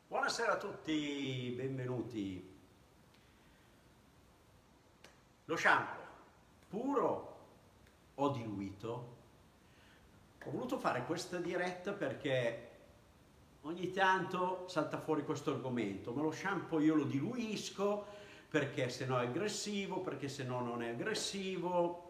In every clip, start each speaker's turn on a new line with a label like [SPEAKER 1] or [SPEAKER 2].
[SPEAKER 1] Buonasera a tutti, benvenuti. Lo shampoo, puro o diluito? Ho voluto fare questa diretta perché ogni tanto salta fuori questo argomento, ma lo shampoo io lo diluisco perché se no è aggressivo, perché se no non è aggressivo.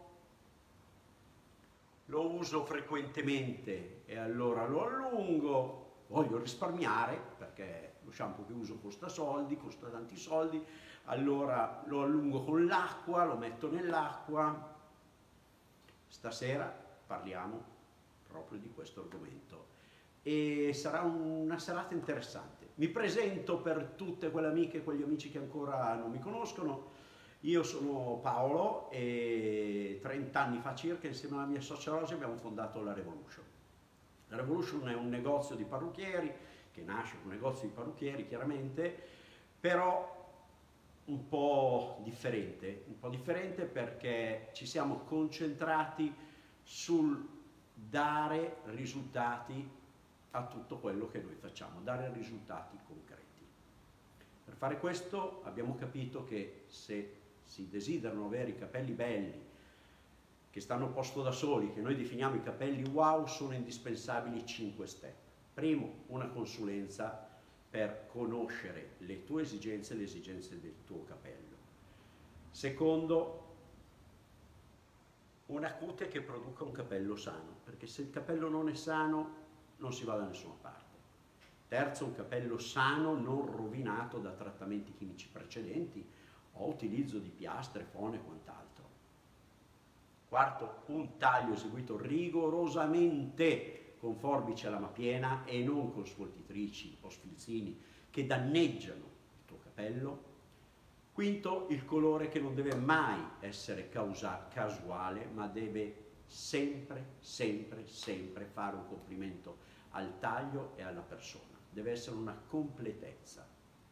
[SPEAKER 1] Lo uso frequentemente e allora lo allungo. Voglio risparmiare perché lo shampoo che uso costa soldi, costa tanti soldi, allora lo allungo con l'acqua, lo metto nell'acqua. Stasera parliamo proprio di questo argomento e sarà una serata interessante. Mi presento per tutte quelle amiche e quegli amici che ancora non mi conoscono. Io sono Paolo e 30 anni fa circa, insieme alla mia socia Rosa, abbiamo fondato la Revolution. La Revolution è un negozio di parrucchieri, che nasce un negozio di parrucchieri chiaramente, però un po' differente perché ci siamo concentrati sul dare risultati a tutto quello che noi facciamo, dare risultati concreti. Per fare questo abbiamo capito che se si desiderano avere i capelli belli, che stanno a posto da soli, che noi definiamo i capelli wow, sono indispensabili 5 step. Primo, una consulenza per conoscere le tue esigenze e le esigenze del tuo capello. Secondo, una cute che produca un capello sano, perché se il capello non è sano non si va da nessuna parte. Terzo, un capello sano, non rovinato da trattamenti chimici precedenti o utilizzo di piastre, fone e quant'altro. Quarto, un taglio eseguito rigorosamente con forbice a lama piena e non con sfoltitrici o sfilzini che danneggiano il tuo capello. Quinto, il colore che non deve mai essere casuale, ma deve sempre fare un complimento al taglio e alla persona. Deve essere una completezza.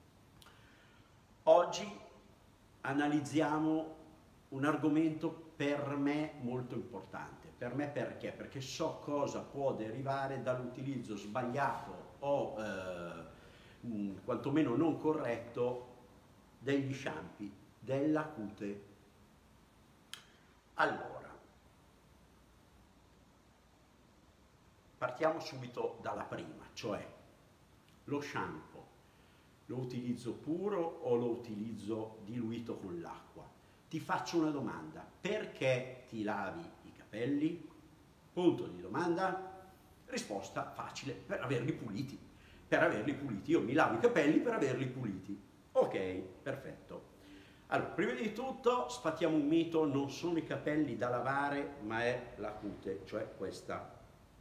[SPEAKER 1] Oggi analizziamo un argomento per me molto importante. Per me perché? Perché so cosa può derivare dall'utilizzo sbagliato o quantomeno non corretto degli shampoo, della cute. Allora, partiamo subito dalla prima, cioè lo shampoo lo utilizzo puro o lo utilizzo diluito con l'acqua? Ti faccio una domanda: perché ti lavi i capelli? Punto di domanda. Risposta facile: per averli puliti. Per averli puliti. Io mi lavo i capelli per averli puliti. Ok, perfetto. Allora, prima di tutto sfattiamo un mito: non sono i capelli da lavare, ma è la cute, cioè questa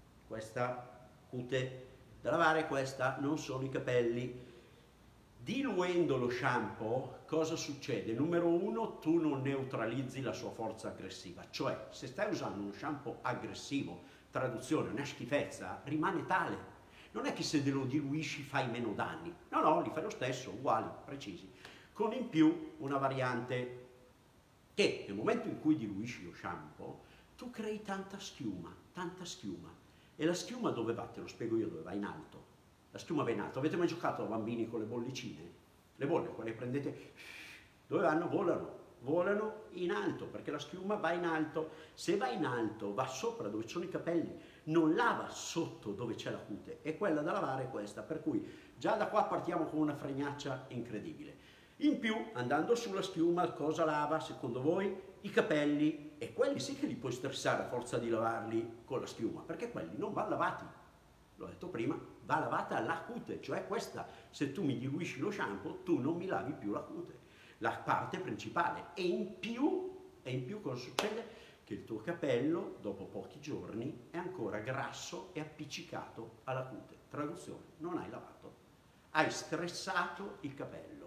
[SPEAKER 1] cute da lavare, questa non sono i capelli. Diluendo lo shampoo, cosa succede? Numero uno, tu non neutralizzi la sua forza aggressiva, cioè se stai usando uno shampoo aggressivo, traduzione, una schifezza, rimane tale. Non è che se te lo diluisci fai meno danni, no, li fai lo stesso, uguali, precisi, con in più una variante che nel momento in cui diluisci lo shampoo, tu crei tanta schiuma, e la schiuma dove va? Te lo spiego io dove va: in alto. La schiuma va in alto. Avete mai giocato da bambini con le bollicine? Le bolle, quelle prendete, dove vanno? Volano in alto, perché la schiuma va in alto. Se va in alto, va sopra dove ci sono i capelli, non lava sotto dove c'è la cute, e quella da lavare è questa, per cui già da qua partiamo con una fregnaccia incredibile. In più, andando sulla schiuma, cosa lava secondo voi? I capelli, e quelli sì che li puoi stressare a forza di lavarli con la schiuma, perché quelli non vanno lavati. L'ho detto prima, va lavata la cute, cioè questa. Se tu mi diluisci lo shampoo, tu non mi lavi più la cute, la parte principale. E in più cosa succede? Che il tuo capello, dopo pochi giorni, è ancora grasso e appiccicato alla cute. Traduzione: non hai lavato, hai stressato il capello.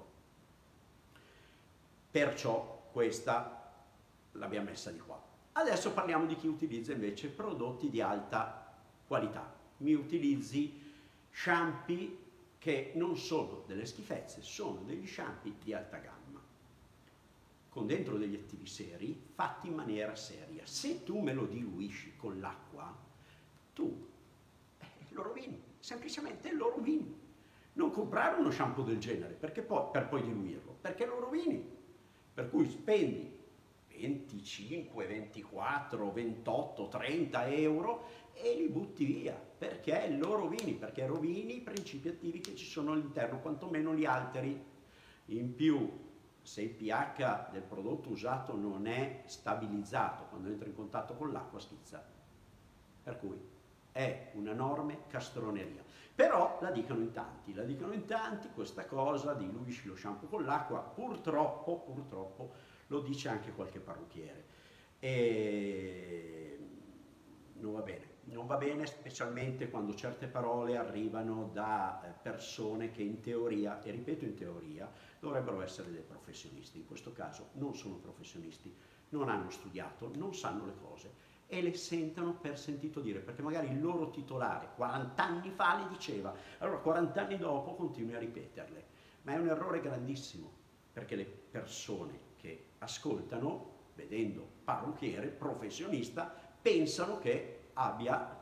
[SPEAKER 1] Perciò questa l'abbiamo messa di qua. Adesso parliamo di chi utilizza invece prodotti di alta qualità. Mi utilizzi shampoo che non sono delle schifezze, sono degli shampoo di alta gamma, con dentro degli attivi seri, fatti in maniera seria. Se tu me lo diluisci con l'acqua, tu lo rovini, semplicemente lo rovini. non comprare uno shampoo del genere perché per poi diluirlo, perché lo rovini. Per cui spendi 25, 24, 28, 30 euro e li butti via, perché lo rovini, perché rovini i principi attivi che ci sono all'interno, quantomeno li alteri. In più, se il pH del prodotto usato non è stabilizzato, quando entra in contatto con l'acqua schizza. Per cui è una enorme castroneria. Però la dicono in tanti questa cosa, diluisci lo shampoo con l'acqua, purtroppo lo dice anche qualche parrucchiere. E non va bene specialmente quando certe parole arrivano da persone che in teoria, e ripeto in teoria, dovrebbero essere dei professionisti. In questo caso non sono professionisti, non hanno studiato, non sanno le cose e le sentono per sentito dire, perché magari il loro titolare 40 anni fa le diceva, allora 40 anni dopo continui a ripeterle. Ma è un errore grandissimo, perché le persone che ascoltano, vedendo parrucchiere, professionista, pensano che abbia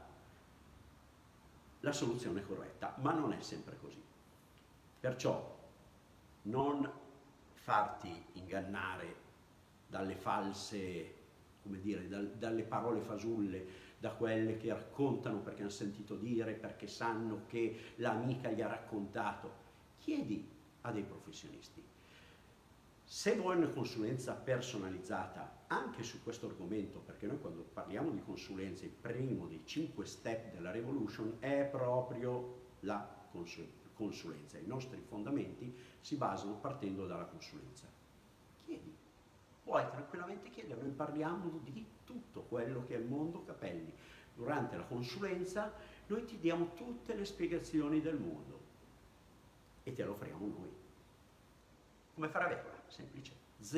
[SPEAKER 1] la soluzione corretta, ma non è sempre così. Perciò non farti ingannare dalle false, come dire, dalle parole fasulle, da quelle che raccontano perché hanno sentito dire, perché sanno che l'amica gli ha raccontato. Chiedi a dei professionisti. Se vuoi una consulenza personalizzata anche su questo argomento, perché noi quando parliamo di consulenza, il primo dei 5 step della Revolution è proprio la consulenza. I nostri fondamenti si basano partendo dalla consulenza. Chiedi, puoi tranquillamente chiedere, noi parliamo di tutto quello che è il mondo capelli. Durante la consulenza noi ti diamo tutte le spiegazioni del mondo e te lo offriamo noi. Come fare a averla? Semplice.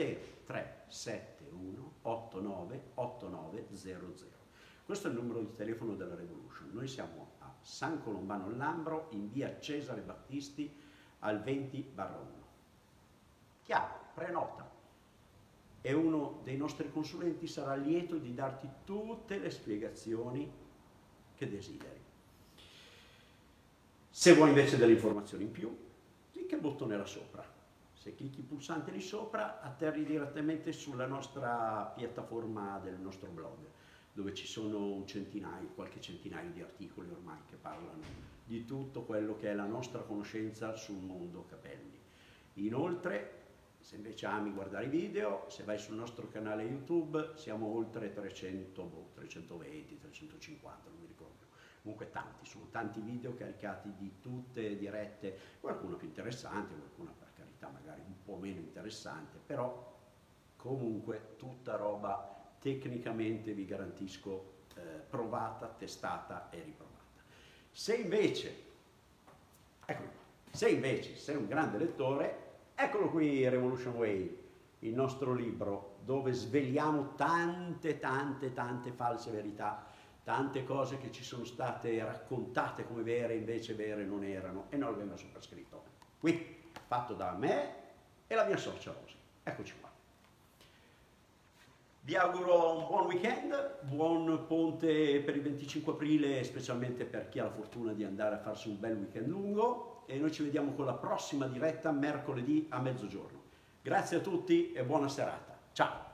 [SPEAKER 1] 0371 89 8900. Questo è il numero di telefono della Revolution. Noi siamo a San Colombano al Lambro, in via Cesare Battisti, al 20/1. Chiama, prenota e uno dei nostri consulenti sarà lieto di darti tutte le spiegazioni che desideri. Se vuoi invece delle informazioni in più, clicca il bottone là sopra. Se clicchi il pulsante lì sopra, atterri direttamente sulla nostra piattaforma del nostro blog, dove ci sono qualche centinaio di articoli ormai che parlano di tutto quello che è la nostra conoscenza sul mondo capelli. Inoltre, se invece ami guardare i video, se vai sul nostro canale YouTube, siamo oltre 300, 320, 350, non mi ricordo. Comunque sono tanti video caricati di tutte dirette, qualcuno più interessante, qualcuno per carità magari un po' meno interessante, però comunque tutta roba tecnicamente, vi garantisco, provata, testata e riprovata. Se invece sei un grande lettore, eccolo qui Revolution Way, il nostro libro dove sveliamo tante false verità, tante cose che ci sono state raccontate come vere, invece vere non erano, e noi abbiamo sottoscritto. Qui, fatto da me e la mia socia Rosi. Eccoci qua. Vi auguro un buon weekend, buon ponte per il 25 aprile, specialmente per chi ha la fortuna di andare a farsi un bel weekend lungo, e noi ci vediamo con la prossima diretta mercoledì a mezzogiorno. Grazie a tutti e buona serata. Ciao!